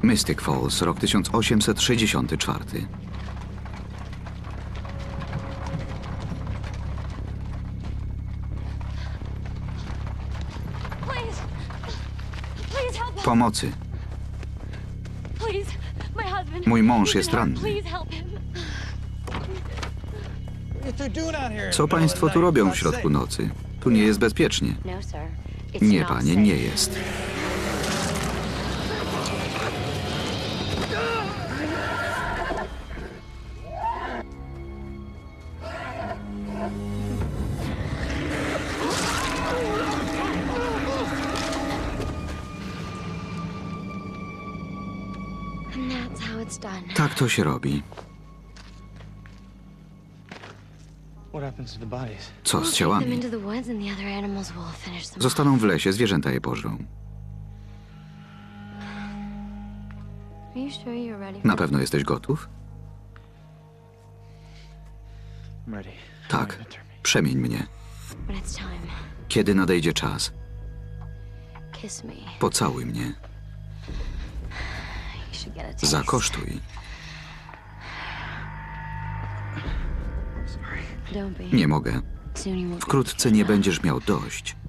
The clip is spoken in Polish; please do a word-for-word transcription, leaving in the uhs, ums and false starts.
Mystic Falls, rok tysiąc osiemset sześćdziesiąty czwarty. Pomocy. Mój mąż jest ranny. Co państwo tu robią w środku nocy? Tu nie jest bezpiecznie. Nie, panie, nie jest. Tak to się robi. Co z ciałami? Zostaną w lesie, zwierzęta je pożrą. Na pewno jesteś gotów? Tak. Przemień mnie. Kiedy nadejdzie czas, pocałuj mnie. Zakosztuj. Nie mogę. Wkrótce nie będziesz miał dość.